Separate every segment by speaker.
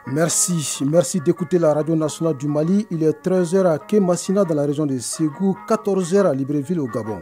Speaker 1: Merci d'écouter la radio nationale du Mali. Il est 13h à Kémassina dans la région de Ségou, 14h à Libreville au Gabon.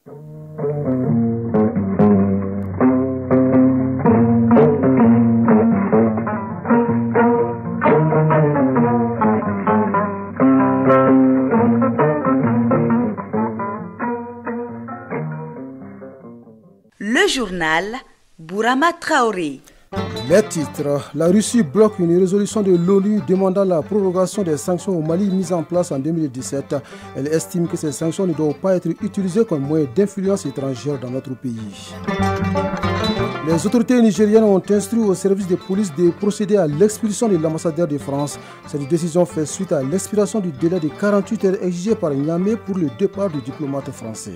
Speaker 2: Le journal Bourama Traoré.
Speaker 1: Les titres. La Russie bloque une résolution de l'ONU demandant la prorogation des sanctions au Mali mises en place en 2017. Elle estime que ces sanctions ne doivent pas être utilisées comme moyen d'influence étrangère dans notre pays. Les autorités nigériennes ont instruit au service de police de procéder à l'expulsion de l'ambassadeur de France. Cette décision fait suite à l'expiration du délai de 48 heures exigé par Niamey pour le départ du diplomate français.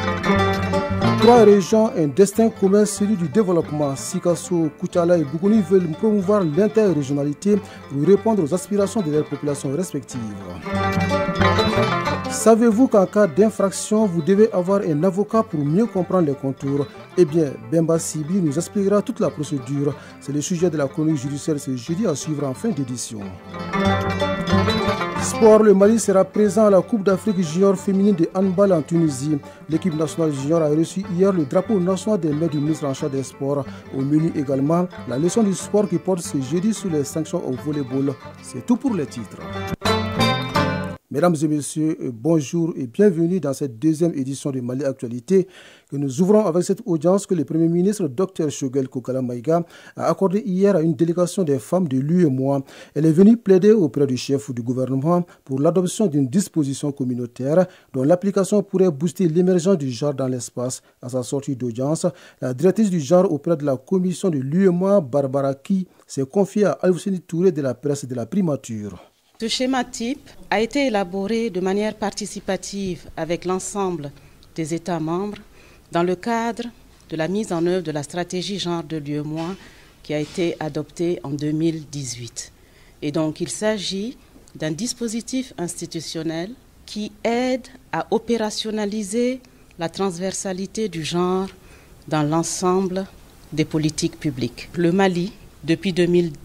Speaker 1: 3 régions, un destin commun, celui du développement. Sikasso, Koutala et Bougouni veulent promouvoir l'interrégionalité pour répondre aux aspirations de leurs populations respectives. Savez-vous qu'en cas d'infraction, vous devez avoir un avocat pour mieux comprendre les contours? Eh bien, Bemba Sibi nous expliquera toute la procédure. C'est le sujet de la chronique judiciaire ce jeudi à suivre en fin d'édition. Sport, le Mali sera présent à la Coupe d'Afrique junior féminine de handball en Tunisie. L'équipe nationale junior a reçu hier le drapeau national des mains du ministre en charge des sports. Au menu également, la leçon du sport qui porte ce jeudi sur les sanctions au volleyball. C'est tout pour les titres. Mesdames et messieurs, bonjour et bienvenue dans cette deuxième édition de Mali Actualité que nous ouvrons avec cette audience que le Premier ministre Dr Choguel Kokala Maïga a accordée hier à une délégation des femmes de l'UEMOA. Elle est venue plaider auprès du chef du gouvernement pour l'adoption d'une disposition communautaire dont l'application pourrait booster l'émergence du genre dans l'espace. À sa sortie d'audience, la directrice du genre auprès de la commission de l'UEMOA, Barbara Ki, s'est confiée à Alfousseni Touré de la presse de la primature.
Speaker 3: Ce schéma type a été élaboré de manière participative avec l'ensemble des États membres dans le cadre de la mise en œuvre de la stratégie genre de l'UEMOA qui a été adoptée en 2018. Et donc il s'agit d'un dispositif institutionnel qui aide à opérationnaliser la transversalité du genre dans l'ensemble des politiques publiques. Le Mali, depuis 2019,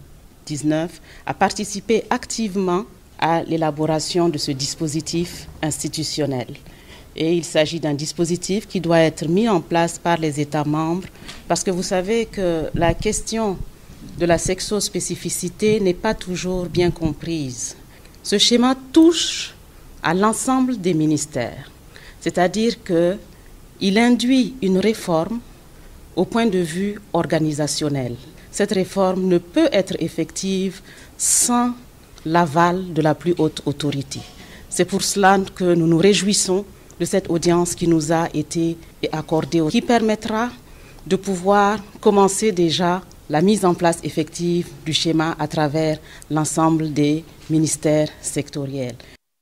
Speaker 3: a participé activement à l'élaboration de ce dispositif institutionnel. Et il s'agit d'un dispositif qui doit être mis en place par les États membres parce que vous savez que la question de la sexospécificité n'est pas toujours bien comprise. Ce schéma touche à l'ensemble des ministères, c'est-à-dire qu'il induit une réforme au point de vue organisationnel. Cette réforme ne peut être effective sans l'aval de la plus haute autorité. C'est pour cela que nous nous réjouissons de cette audience qui nous a été accordée, qui permettra de pouvoir commencer déjà la mise en place effective du schéma à travers l'ensemble des ministères sectoriels.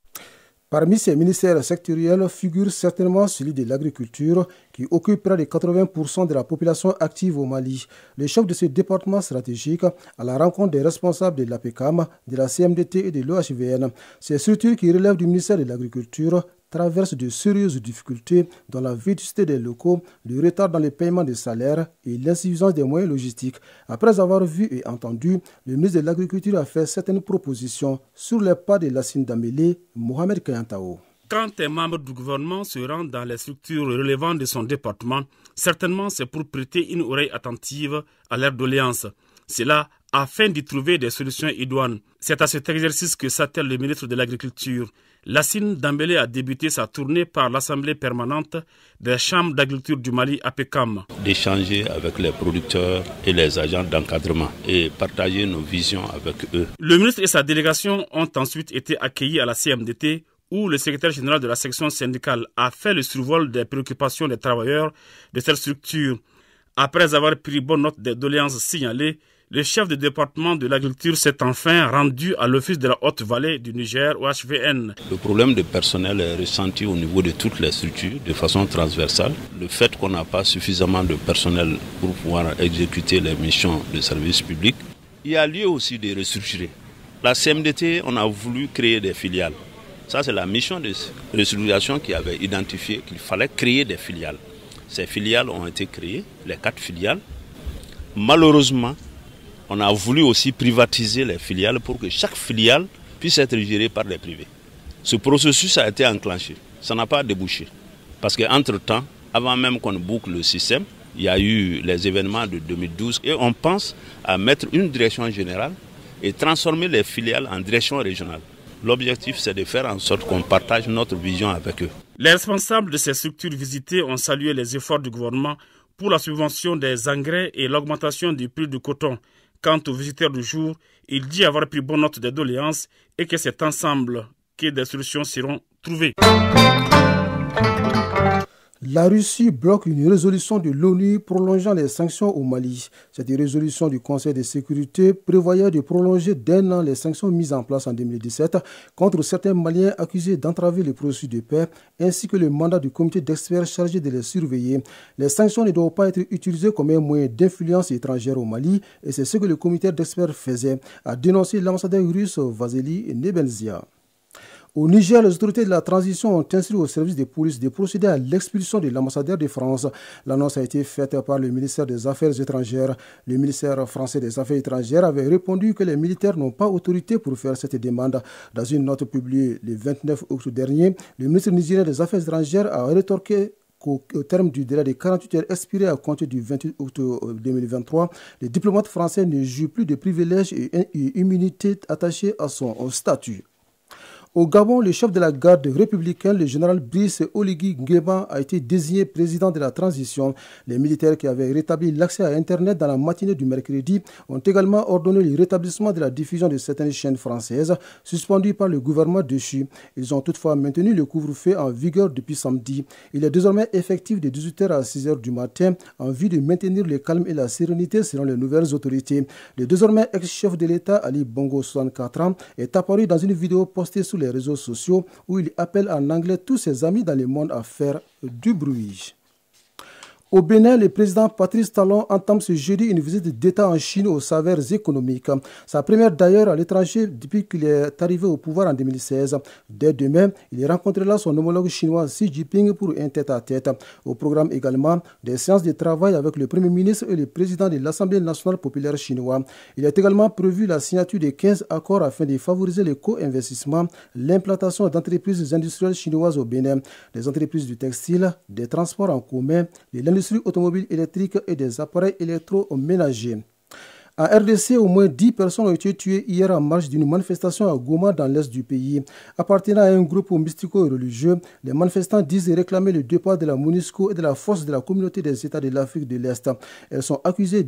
Speaker 1: Parmi ces ministères sectoriels figure certainement celui de l'agriculture qui occupe près de 80% de la population active au Mali. Le chef de ce département stratégique à la rencontre des responsables de l'APECAM, de la CMDT et de l'OHVN. Ces structures qui relèvent du ministère de l'Agriculture traversent de sérieuses difficultés dans la vétusté des locaux, le retard dans le paiement des salaires et l'insuffisance des moyens logistiques. Après avoir vu et entendu, le ministre de l'Agriculture a fait certaines propositions sur les pas de Lassine Dambélé, Mohamed Kayantao.
Speaker 4: Quand un membre du gouvernement se rend dans les structures relevantes de son département, certainement c'est pour prêter une oreille attentive à leurs doléances. Cela afin d'y trouver des solutions idoines. C'est à cet exercice que s'attelle le ministre de l'Agriculture. Lassine Dambélé a débuté sa tournée par l'Assemblée permanente des chambres d'agriculture du Mali, APECAM.
Speaker 5: D'échanger avec les producteurs et les agents d'encadrement et partager nos visions avec eux.
Speaker 4: Le ministre et sa délégation ont ensuite été accueillis à la CMDT où le secrétaire général de la section syndicale a fait le survol des préoccupations des travailleurs de cette structure. Après avoir pris bonne note des doléances signalées, le chef du département de l'agriculture s'est enfin rendu à l'office de la Haute-Vallée du Niger, OHVN.
Speaker 5: Le problème de personnel est ressenti au niveau de toutes les structures de façon transversale. Le fait qu'on n'a pas suffisamment de personnel pour pouvoir exécuter les missions de service public, il y a lieu aussi de restructurer. La CMDT, on a voulu créer des filiales. Ça, c'est la mission de restructuration qui avait identifié qu'il fallait créer des filiales. Ces filiales ont été créées, les 4 filiales. Malheureusement, On a voulu aussi privatiser les filiales pour que chaque filiale puisse être gérée par les privés. Ce processus a été enclenché. Ça n'a pas débouché. Parce qu'entre-temps, avant même qu'on boucle le système, il y a eu les événements de 2012 et on pense à mettre une direction générale et transformer les filiales en direction régionale. L'objectif, c'est de faire en sorte qu'on partage notre vision avec eux.
Speaker 4: Les responsables de ces structures visitées ont salué les efforts du gouvernement pour la subvention des engrais et l'augmentation du prix du coton. Quant aux visiteurs du jour, il dit avoir pris bonne note des doléances et que c'est ensemble que des solutions seront trouvées.
Speaker 1: La Russie bloque une résolution de l'ONU prolongeant les sanctions au Mali. Cette résolution du Conseil de sécurité prévoyait de prolonger d'1 an les sanctions mises en place en 2017 contre certains Maliens accusés d'entraver le processus de paix, ainsi que le mandat du comité d'experts chargé de les surveiller. Les sanctions ne doivent pas être utilisées comme un moyen d'influence étrangère au Mali, et c'est ce que le comité d'experts faisait, a dénoncé l'ambassadeur russe Vasily Nebenzia. Au Niger, les autorités de la transition ont instruit au service de police de procéder à l'expulsion de l'ambassadeur de France. L'annonce a été faite par le ministère des Affaires étrangères. Le ministère français des Affaires étrangères avait répondu que les militaires n'ont pas autorité pour faire cette demande. Dans une note publiée le 29 août dernier, le ministre nigérien des Affaires étrangères a rétorqué qu'au terme du délai de 48 heures expiré à compter du 28 août 2023, les diplomates français ne jouent plus de privilèges et immunités attachés à son statut. Au Gabon, le chef de la garde républicaine, le général Brice Oligui Nguema, a été désigné président de la transition. Les militaires qui avaient rétabli l'accès à Internet dans la matinée du mercredi ont également ordonné le rétablissement de la diffusion de certaines chaînes françaises suspendues par le gouvernement déchu. Ils ont toutefois maintenu le couvre-feu en vigueur depuis samedi. Il est désormais effectif de 18h à 6h du matin en vue de maintenir le calme et la sérénité selon les nouvelles autorités. Le désormais ex-chef de l'État, Ali Bongo, 64 ans, est apparu dans une vidéo postée sur les réseaux sociaux où il appelle en anglais tous ses amis dans le monde à faire du bruit. Au Bénin, le président Patrice Talon entame ce jeudi une visite d'État en Chine aux saveurs économiques. Sa première d'ailleurs à l'étranger depuis qu'il est arrivé au pouvoir en 2016. Dès demain, il rencontrera son homologue chinois Xi Jinping pour un tête-à-tête. Au programme également, des séances de travail avec le Premier ministre et le président de l'Assemblée nationale populaire chinoise. Il est également prévu la signature de 15 accords afin de favoriser le co-investissement, l'implantation d'entreprises industrielles chinoises au Bénin, des entreprises du textile, des transports en commun, de l'industrie automobile électrique et des appareils électroménagers. En RDC, au moins 10 personnes ont été tuées hier en marge d'une manifestation à Goma dans l'est du pays. Appartenant à un groupe mystico-religieux, les manifestants disent réclamer le départ de la MONUSCO et de la force de la communauté des États de l'Afrique de l'Est. Elles sont accusées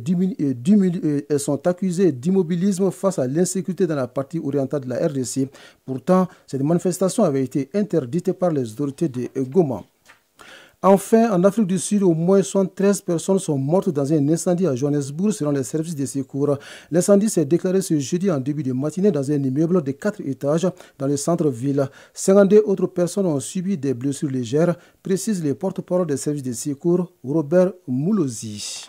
Speaker 1: d'immobilisme face à l'insécurité dans la partie orientale de la RDC. Pourtant, cette manifestation avait été interdite par les autorités de Goma. Enfin, en Afrique du Sud, au moins 73 personnes sont mortes dans un incendie à Johannesburg selon les services de secours. L'incendie s'est déclaré ce jeudi en début de matinée dans un immeuble de 4 étages dans le centre-ville. 52 autres personnes ont subi des blessures légères, précise le porte-parole des services de secours, Robert Moulozi.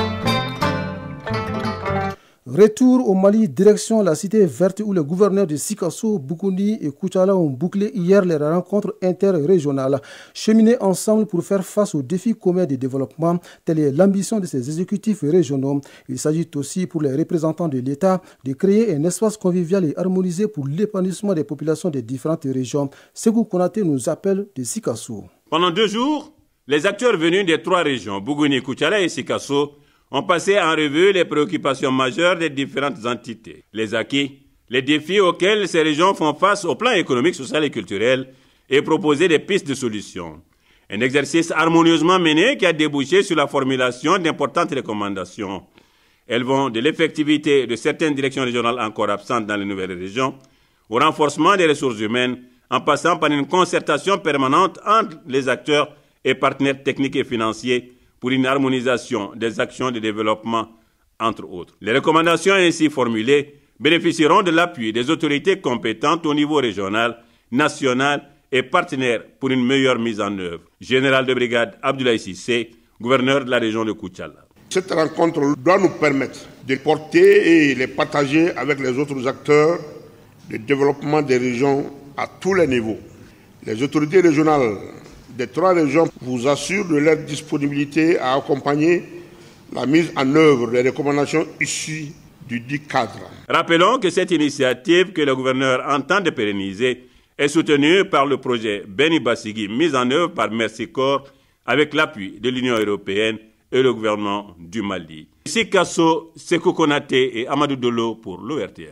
Speaker 1: Retour au Mali, direction la cité verte où les gouverneurs de Sikasso, Boukouni et Koutiala ont bouclé hier les rencontres interrégionales. Cheminer ensemble pour faire face aux défis communs de développement, telle est l'ambition de ces exécutifs régionaux. Il s'agit aussi pour les représentants de l'État de créer un espace convivial et harmonisé pour l'épanouissement des populations des différentes régions. Ségou Konaté nous appelle de Sikasso.
Speaker 6: Pendant 2 jours, les acteurs venus des 3 régions, Bougouni, Koutiala et Sikasso, ont passé en revue les préoccupations majeures des différentes entités, les acquis, les défis auxquels ces régions font face au plan économique, social et culturel et proposer des pistes de solutions. Un exercice harmonieusement mené qui a débouché sur la formulation d'importantes recommandations. Elles vont de l'effectivité de certaines directions régionales encore absentes dans les nouvelles régions au renforcement des ressources humaines en passant par une concertation permanente entre les acteurs et partenaires techniques et financiers pour une harmonisation des actions de développement, entre autres. Les recommandations ainsi formulées bénéficieront de l'appui des autorités compétentes au niveau régional, national et partenaire pour une meilleure mise en œuvre. Général de brigade Abdoulaye Sissé, gouverneur de la région de Koutiala.
Speaker 7: Cette rencontre doit nous permettre de porter et les partager avec les autres acteurs de développement des régions à tous les niveaux. Les autorités régionales des 3 régions vous assurent de leur disponibilité à accompagner la mise en œuvre des recommandations issues du dit cadre.
Speaker 6: Rappelons que cette initiative que le gouverneur entend de pérenniser est soutenue par le projet Beni Bassigui, mis en œuvre par Merci Corps avec l'appui de l'Union européenne et le gouvernement du Mali. Sikasso, Sekou Konaté et Amadou Dolo pour l'ORTM.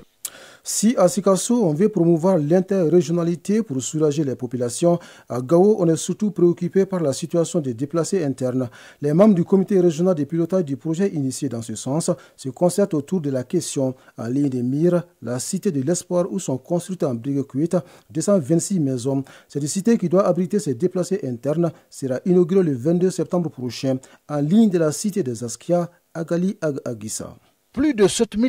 Speaker 1: Si à Sikasso, on veut promouvoir l'interrégionalité pour soulager les populations, à Gao, on est surtout préoccupé par la situation des déplacés internes. Les membres du comité régional de pilotage du projet initié dans ce sens se concertent autour de la question. En ligne de mire, la cité de l'Espoir où sont construites en briques cuites 226 maisons. Cette cité qui doit abriter ces déplacés internes sera inaugurée le 22 septembre prochain en ligne de la cité des Askia, Agali Agissa.
Speaker 8: Plus de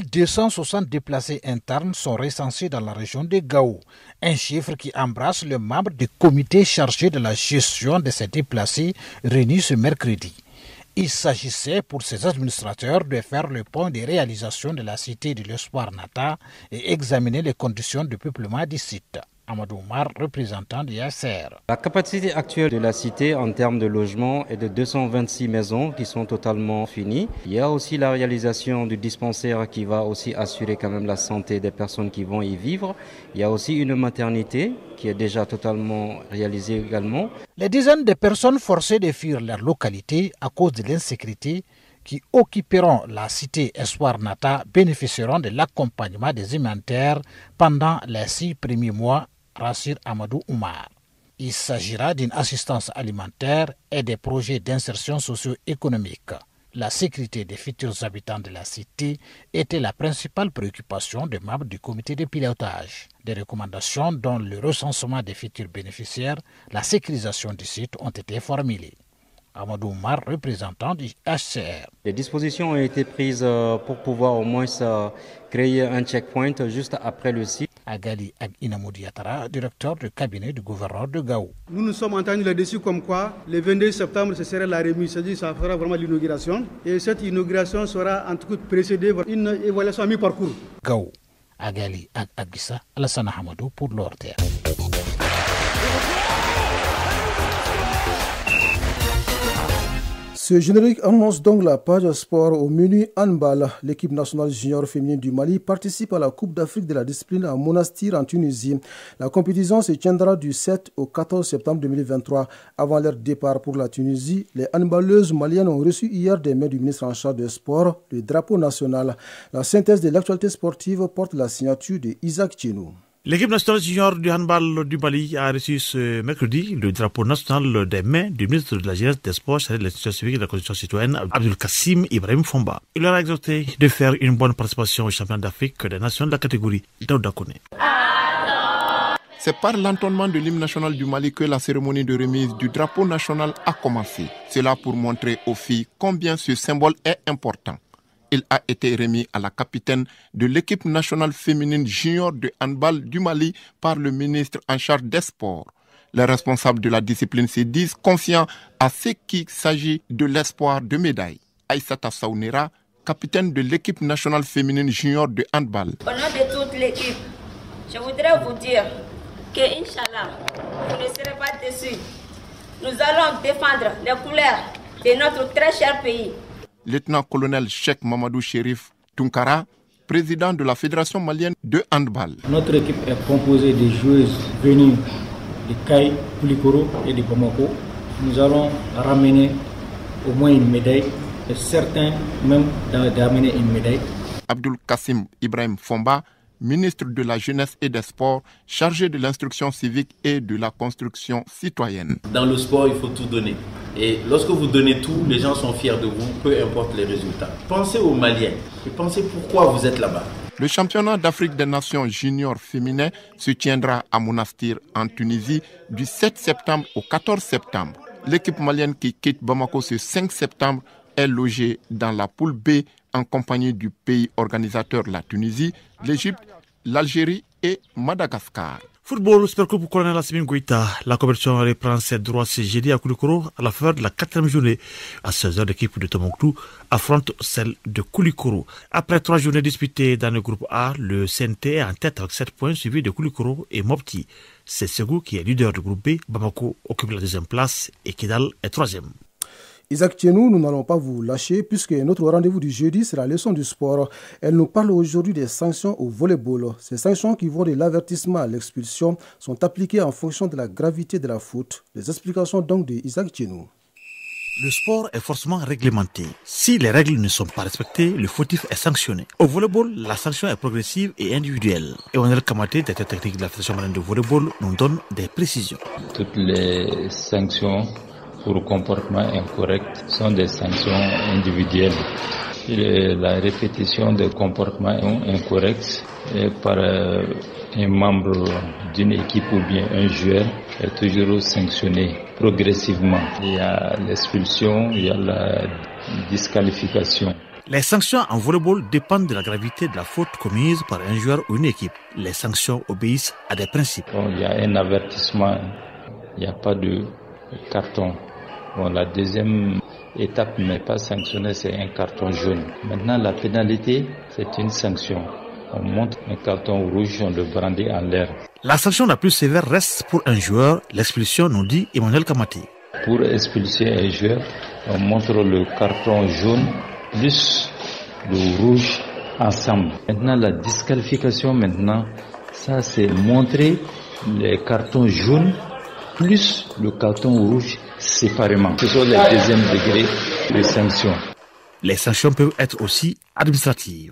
Speaker 8: 7260 déplacés internes sont recensés dans la région de Gao, un chiffre qui embrasse les membres du comité chargé de la gestion de ces déplacés réunis ce mercredi. Il s'agissait pour ces administrateurs de faire le point des réalisations de la cité de l'Espoir Nata et examiner les conditions de peuplement du site. Amadou Oumar, représentant de Yasser.
Speaker 9: La capacité actuelle de la cité en termes de logement est de 226 maisons qui sont totalement finies. Il y a aussi la réalisation du dispensaire qui va aussi assurer quand même la santé des personnes qui vont y vivre. Il y a aussi une maternité qui est déjà totalement réalisée également.
Speaker 8: Les dizaines de personnes forcées de fuir leur localité à cause de l'insécurité qui occuperont la cité Espoir Nata bénéficieront de l'accompagnement des humanitaires pendant les 6 premiers mois, rassure Amadou Oumar. Il s'agira d'une assistance alimentaire et des projets d'insertion socio-économique. La sécurité des futurs habitants de la cité était la principale préoccupation des membres du comité de pilotage. Des recommandations dont le recensement des futurs bénéficiaires, la sécurisation du site ont été formulées. Amadou Oumar, représentant du HCR.
Speaker 9: Les dispositions ont été prises pour pouvoir au moins créer un checkpoint juste après le site.
Speaker 8: Agali Inamoudi Yatara, directeur du cabinet du gouverneur de Gao.
Speaker 10: Nous nous sommes entendus là-dessus comme quoi le 22 septembre ce serait la remise, c'est-à-dire ça fera vraiment l'inauguration. Et cette inauguration sera en tout cas précédée par une évaluation à mi-parcours.
Speaker 8: Gao, Agali Agissa, Alassane Hamadou pour l'ORTM.
Speaker 1: Ce générique annonce donc la page sport au menu handball. L'équipe nationale junior féminine du Mali participe à la Coupe d'Afrique de la discipline à Monastir en Tunisie. La compétition se tiendra du 7 au 14 septembre 2023. Avant leur départ pour la Tunisie, les handballeuses maliennes ont reçu hier des mains du ministre en charge des sports le drapeau national. La synthèse de l'actualité sportive porte la signature de Isaac Tchenou.
Speaker 11: L'équipe nationale junior du handball du Mali a reçu ce mercredi le drapeau national des mains du ministre de la Jeunesse, des Sports, chargé de l'institution civique et de la constitution citoyenne, Abdul Kassim Ibrahim Fomba. Il leur a exhorté de faire une bonne participation au championnat d'Afrique des nations de la catégorie Daouda Koné.
Speaker 12: C'est par l'entonnement de l'hymne national du Mali que la cérémonie de remise du drapeau national a commencé. Cela pour montrer aux filles combien ce symbole est important. Il a été remis à la capitaine de l'équipe nationale féminine junior de handball du Mali par le ministre en charge des sports. Les responsables de la discipline se disent confiants à ce qu'il s'agit de l'espoir de médaille. Aïssata Saounera, capitaine de l'équipe nationale féminine junior de handball.
Speaker 13: Au nom de toute l'équipe, je voudrais vous dire que, Inch'Allah, vous ne serez pas déçus. Nous allons défendre les couleurs de notre très cher pays.
Speaker 12: Lieutenant-colonel Cheikh Mamadou Chérif Tunkara, président de la Fédération malienne de handball.
Speaker 14: Notre équipe est composée de joueuses venues de Kaï, Koulikoro et de Bamako. Nous allons ramener au moins une médaille, et certains même d'amener une médaille.
Speaker 12: Abdul Kassim Ibrahim Fomba, ministre de la Jeunesse et des Sports, chargé de l'instruction civique et de la construction citoyenne.
Speaker 15: Dans le sport, il faut tout donner. Et lorsque vous donnez tout, les gens sont fiers de vous, peu importe les résultats. Pensez aux Maliens et pensez pourquoi vous êtes là-bas.
Speaker 12: Le championnat d'Afrique des Nations junior féminin se tiendra à Monastir en Tunisie du 7 septembre au 14 septembre. L'équipe malienne qui quitte Bamako ce 5 septembre est logée dans la poule B en compagnie du pays organisateur, la Tunisie, l'Égypte, l'Algérie et Madagascar.
Speaker 11: Football, Supercoupe Colonel Assimi Goïta. La compétition reprend ses droits ce jeudi à Koulikoro à la faveur de la 4e journée. À 16h, l'équipe de Tombouctou affronte celle de Koulikoro. Après 3 journées disputées dans le groupe A, le CNT est en tête avec 7 points suivi de Koulikoro et Mopti. C'est Ségou qui est leader du groupe B. Bamako occupe la 2e place et Kidal est 3e.
Speaker 1: Isaac Tienou, nous n'allons pas vous lâcher puisque notre rendez-vous du jeudi, c'est la leçon du sport. Elle nous parle aujourd'hui des sanctions au volleyball. Ces sanctions qui vont de l'avertissement à l'expulsion sont appliquées en fonction de la gravité de la faute. Les explications donc de Isaac Tienou.
Speaker 11: Le sport est forcément réglementé. Si les règles ne sont pas respectées, le fautif est sanctionné. Au volleyball, la sanction est progressive et individuelle. Emmanuel Kamaté, directeur technique de la Fédération malienne de volleyball, nous donne des précisions.
Speaker 16: Toutes les sanctions pour comportement incorrect sont des sanctions individuelles. La répétition des comportements incorrects par un membre d'une équipe ou bien un joueur est toujours sanctionné progressivement. Il y a l'expulsion, il y a la disqualification.
Speaker 11: Les sanctions en volleyball dépendent de la gravité de la faute commise par un joueur ou une équipe. Les sanctions obéissent à des principes.
Speaker 16: Il y a un avertissement, il n'y a pas de carton. La deuxième étape n'est pas sanctionnée, c'est un carton jaune. Maintenant, la pénalité, c'est une sanction. On montre un carton rouge, on le brandit en l'air.
Speaker 11: La sanction la plus sévère reste pour un joueur, l'expulsion, nous dit Emmanuel Kamaté.
Speaker 16: Pour expulser un joueur, on montre le carton jaune plus le rouge ensemble. Maintenant, la disqualification, ça c'est montrer les cartons jaunes plus le carton rouge séparément. Ce sont les deuxièmes degrés de sanctions.
Speaker 11: Les sanctions peuvent être aussi administratives.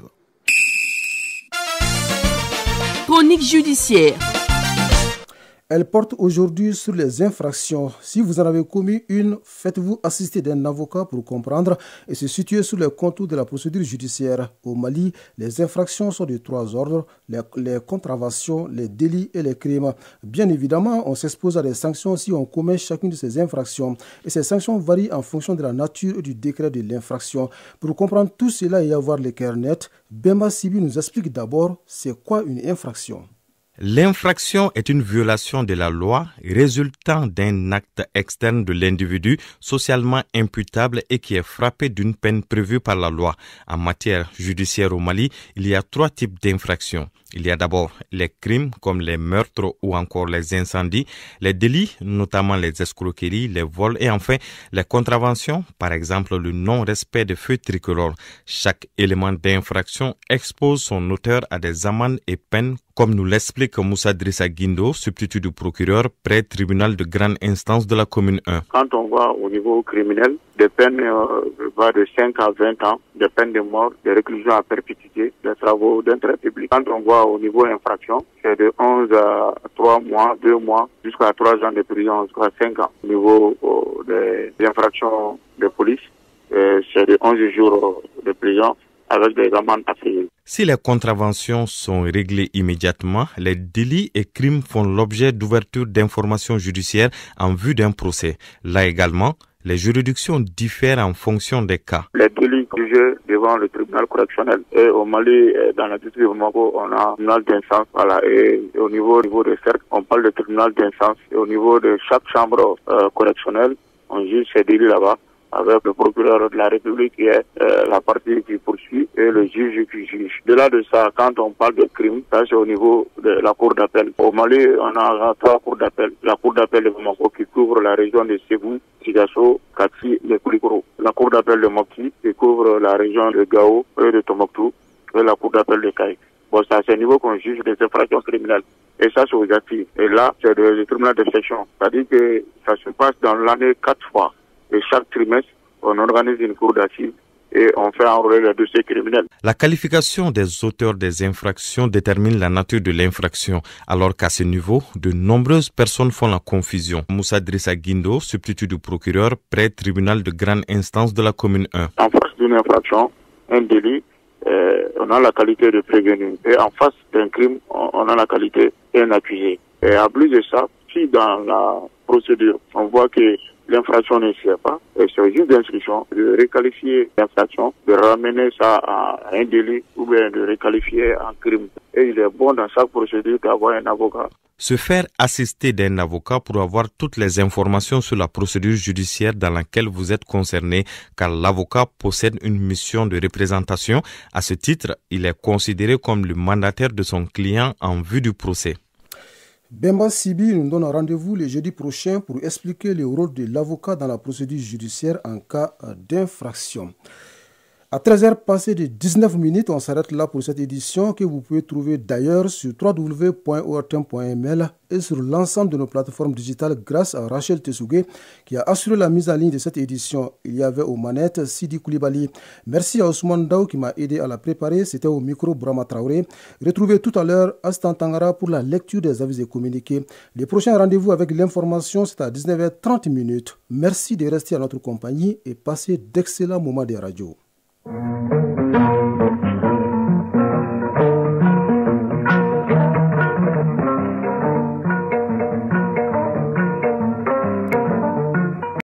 Speaker 2: Chronique judiciaire.
Speaker 1: Elle porte aujourd'hui sur les infractions. Si vous en avez commis une, faites-vous assister d'un avocat pour comprendre et se situer sur les contours de la procédure judiciaire. Au Mali, les infractions sont de 3 ordres, les contraventions, les délits et les crimes. Bien évidemment, on s'expose à des sanctions si on commet chacune de ces infractions. Et ces sanctions varient en fonction de la nature et du décret de l'infraction. Pour comprendre tout cela et avoir les cœurs nets, Bemba Sibi nous explique d'abord c'est quoi une infraction.
Speaker 17: L'infraction est une violation de la loi résultant d'un acte externe de l'individu socialement imputable et qui est frappé d'une peine prévue par la loi. En matière judiciaire au Mali, il y a 3 types d'infractions. Il y a d'abord les crimes comme les meurtres ou encore les incendies, les délits, notamment les escroqueries, les vols et enfin les contraventions, par exemple le non-respect des feux tricolores. Chaque élément d'infraction expose son auteur à des amendes et peines, comme nous l'explique Moussa Drissa Guindo, substitut du procureur près tribunal de grande instance de la commune 1.
Speaker 18: Quand on va au niveau criminel, des peines vont de 5 à 20 ans, des peines de mort, des réclusions à perpétuité, des travaux d'intérêt public. Quand on va au niveau infraction, c'est de 11 à 3 mois, 2 mois, jusqu'à 3 ans de prison, jusqu'à 5 ans. Au niveau des infractions de police, c'est de 11 jours de prison avec des amendes à payer.
Speaker 17: Si les contraventions sont réglées immédiatement, les délits et crimes font l'objet d'ouverture d'informations judiciaires en vue d'un procès. Là également, les juridictions diffèrent en fonction des cas.
Speaker 18: Les délits jugés devant le tribunal correctionnel. Et au Mali, dans la district de Bamako, on a un tribunal d'instance. Voilà. Et au niveau de cercle, on parle de tribunal d'instance. Et au niveau de chaque chambre correctionnelle, on juge ces délits là-bas, avec le procureur de la République qui est la partie qui poursuit et le juge qui juge. De-là de ça, quand on parle de crime, ça c'est au niveau de la cour d'appel. Au Mali, on a 3 cours d'appel. La cour d'appel de Bamako qui couvre la région de Ségou, Sigasso, Katsi et Koulikoro. La cour d'appel de Mopti qui couvre la région de Gao et de Tombouctou et la cour d'appel de Kaï. Bon, ça c'est au niveau qu'on juge des infractions criminelles. Et ça c'est aux actifs. Et là, c'est le tribunal de section. C'est-à-dire que ça se passe dans l'année 4 fois. Et chaque trimestre, on organise une cour d'assises et on fait enrôler les dossiers criminels.
Speaker 17: La qualification des auteurs des infractions détermine la nature de l'infraction, alors qu'à ce niveau, de nombreuses personnes font la confusion. Moussa Drissa Guindo, substitut du procureur, près tribunal de grande instance de la commune 1.
Speaker 18: En face d'une infraction, un délit, on a la qualité de prévenu. Et en face d'un crime, on a la qualité d'un accusé. Et à plus de ça, si dans la procédure, on voit que l'infraction ne sert pas, et c'est juste d'instruction de requalifier l'infraction, de ramener ça à un délit ou bien de requalifier en crime. Et il est bon dans chaque procédure d'avoir un avocat.
Speaker 17: Se faire assister d'un avocat pour avoir toutes les informations sur la procédure judiciaire dans laquelle vous êtes concerné, car l'avocat possède une mission de représentation. À ce titre, il est considéré comme le mandataire de son client en vue du procès.
Speaker 1: Bemba Sibi nous donne rendez-vous le jeudi prochain pour expliquer le rôle de l'avocat dans la procédure judiciaire en cas d'infraction. À 13h passées de 19 minutes, on s'arrête là pour cette édition que vous pouvez trouver d'ailleurs sur www.ortem.ml et sur l'ensemble de nos plateformes digitales grâce à Rachel Tessougé qui a assuré la mise en ligne de cette édition. Il y avait aux manettes Sidi Koulibaly. Merci à Ousmane Daou qui m'a aidé à la préparer. C'était au micro Brahma Traoré. Retrouvez tout à l'heure Astan Tangara pour la lecture des avis et communiqués. Les prochains rendez-vous avec l'information, c'est à 19h30 minutes. Merci de rester à notre compagnie et passez d'excellents moments de radio.